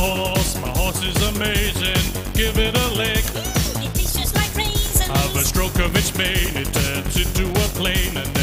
my horse is amazing. Give it a lick. Ooh, it tastes just like raisins. Of a stroke of its mane, it turns into a plane, and